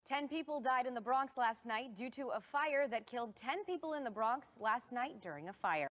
10 people died in the Bronx last night due to a fire that killed 10 people in the Bronx last night during a fire.